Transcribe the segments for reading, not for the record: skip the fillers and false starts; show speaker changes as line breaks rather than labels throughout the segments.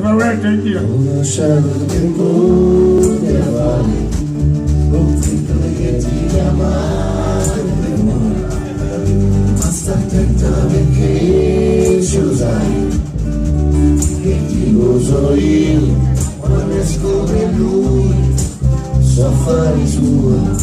corretto anch'io.
Una scena che potevamo, con tutto che ti chiamare, ma sta attenta perché ce lo sai, che ti uso io, quando esco per lui, so affari sua.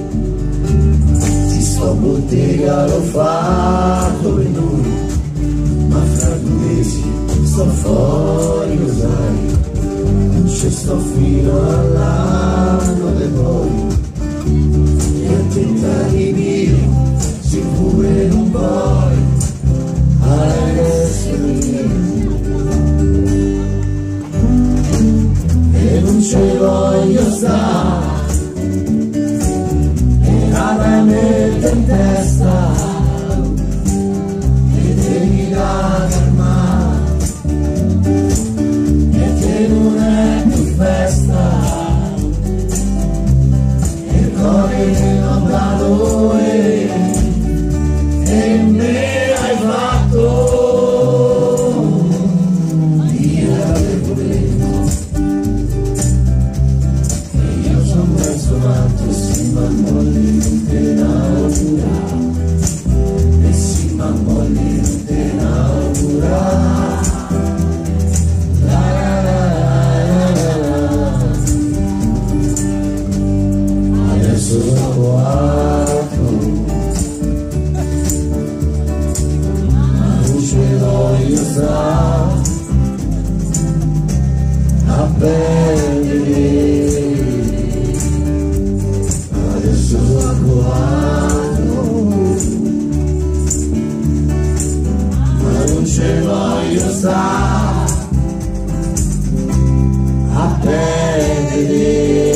Sto bottega l'ho fatto per noi, ma fra 2 mesi sto fuori, lo sai, non ci sto fino all'anno che poi, e a tentare mio, sicuro non puoi, adesso e non ce voglio stare. Nada mette in testa che devi da calmare e che non è più festa e il cuore che non da noi e me hai fatto via del problema e io sono mezzo matto e si m'ammolli non te natura e si m'ammolli non te natura la la la la la la adesso sono 4 ma non ce voglio stare a perdere. Adesso sono 4 ma non ce voglio stare a perdere.